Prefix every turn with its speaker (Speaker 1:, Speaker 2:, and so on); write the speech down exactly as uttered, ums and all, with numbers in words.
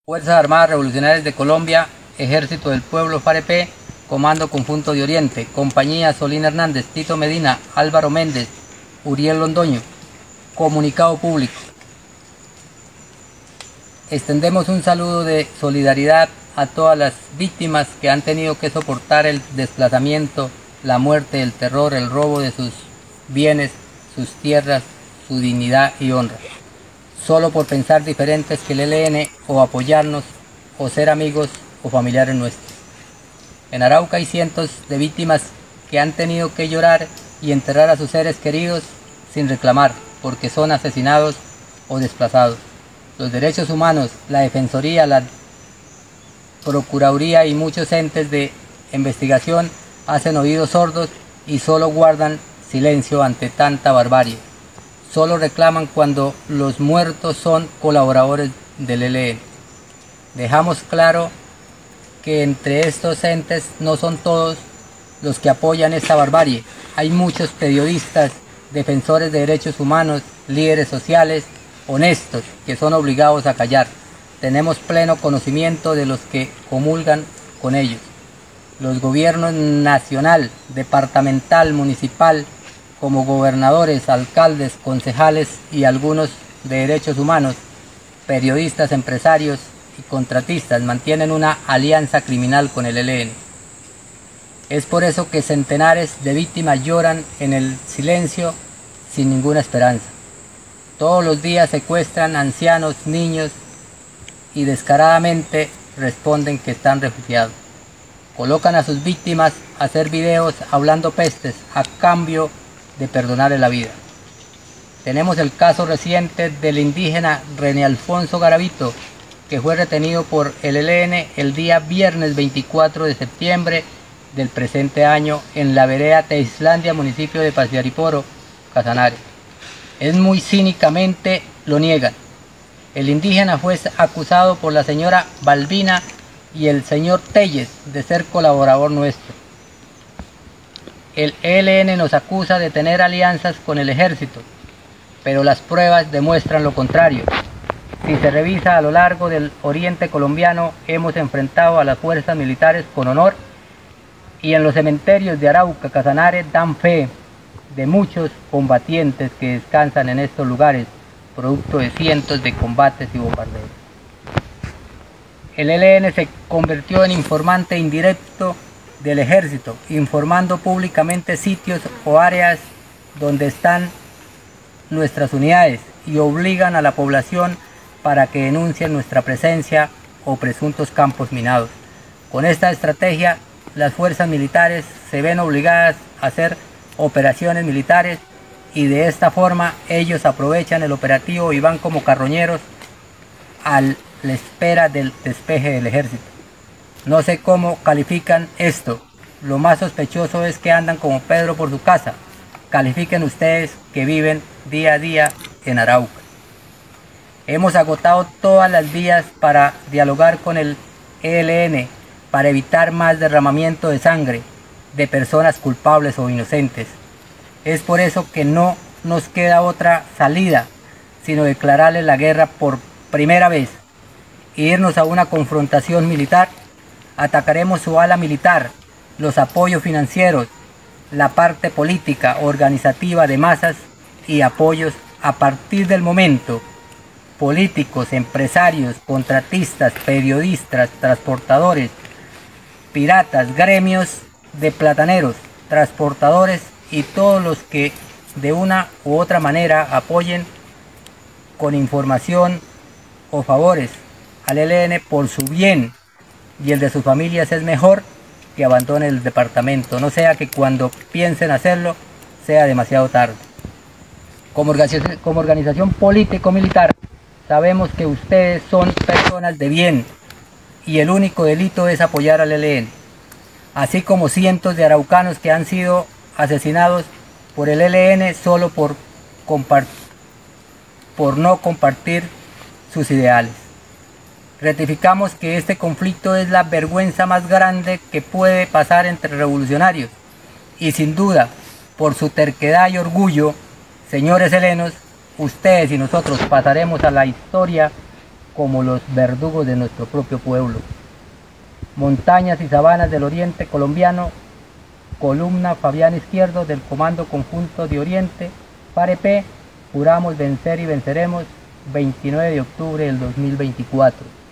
Speaker 1: Fuerzas Armadas Revolucionarias de Colombia, Ejército del Pueblo F A R E P, Comando Conjunto de Oriente, Compañía Solina Hernández, Tito Medina, Álvaro Méndez, Uriel Londoño. Comunicado público. Extendemos un saludo de solidaridad a todas las víctimas que han tenido que soportar el desplazamiento, la muerte, el terror, el robo de sus bienes, sus tierras, su dignidad y honra, solo por pensar diferentes que el E L N o apoyarnos o ser amigos o familiares nuestros. En Arauca hay cientos de víctimas que han tenido que llorar y enterrar a sus seres queridos sin reclamar, porque son asesinados o desplazados. Los derechos humanos, la Defensoría, la Procuraduría y muchos entes de investigación hacen oídos sordos y solo guardan silencio ante tanta barbarie. Solo reclaman cuando los muertos son colaboradores del E L N. Dejamos claro que entre estos entes no son todos los que apoyan esta barbarie. Hay muchos periodistas, defensores de derechos humanos, líderes sociales, honestos, que son obligados a callar. Tenemos pleno conocimiento de los que comulgan con ellos. Los gobiernos nacional, departamental, municipal, como gobernadores, alcaldes, concejales y algunos de derechos humanos, periodistas, empresarios y contratistas mantienen una alianza criminal con el E L N. Es por eso que centenares de víctimas lloran en el silencio sin ninguna esperanza. Todos los días secuestran ancianos, niños y descaradamente responden que están refugiados. Colocan a sus víctimas a hacer videos hablando pestes a cambio de perdonarle la vida. Tenemos el caso reciente del indígena René Alfonso Garavito, que fue retenido por el E L N el día viernes veinticuatro de septiembre del presente año en la vereda Teislandia, municipio de Pasiariporo, Casanare. Es muy cínicamente lo niegan. El indígena fue acusado por la señora Balbina y el señor Telles de ser colaborador nuestro. El E L N nos acusa de tener alianzas con el ejército, pero las pruebas demuestran lo contrario. Si se revisa a lo largo del oriente colombiano, hemos enfrentado a las fuerzas militares con honor, y en los cementerios de Arauca, Casanare dan fe de muchos combatientes que descansan en estos lugares, producto de cientos de combates y bombardeos. El E L N se convirtió en informante indirecto del ejército, informando públicamente sitios o áreas donde están nuestras unidades y obligan a la población para que denuncien nuestra presencia o presuntos campos minados. Con esta estrategia, las fuerzas militares se ven obligadas a hacer operaciones militares y de esta forma ellos aprovechan el operativo y van como carroñeros a la espera del despeje del ejército. No sé cómo califican esto. Lo más sospechoso es que andan como Pedro por su casa. Califiquen ustedes que viven día a día en Arauca. Hemos agotado todas las vías para dialogar con el E L N para evitar más derramamiento de sangre de personas culpables o inocentes. Es por eso que no nos queda otra salida sino declararle la guerra por primera vez e irnos a una confrontación militar. Atacaremos su ala militar, los apoyos financieros, la parte política, organizativa de masas y apoyos a partir del momento. Políticos, empresarios, contratistas, periodistas, transportadores, piratas, gremios de plataneros, transportadores y todos los que de una u otra manera apoyen con información o favores al E L N por su bien y el de sus familias, es mejor que abandonen el departamento, no sea que cuando piensen hacerlo sea demasiado tarde. Como organización, como organización político-militar, sabemos que ustedes son personas de bien y el único delito es apoyar al E L N, así como cientos de araucanos que han sido asesinados por el E L N solo por, por no compartir sus ideales. Ratificamos que este conflicto es la vergüenza más grande que puede pasar entre revolucionarios y sin duda, por su terquedad y orgullo, señores helenos, ustedes y nosotros pasaremos a la historia como los verdugos de nuestro propio pueblo. Montañas y sabanas del oriente colombiano, columna Fabián Izquierdo del Comando Conjunto de Oriente, Parepé, juramos vencer y venceremos, veintinueve de octubre del dos mil veinticuatro.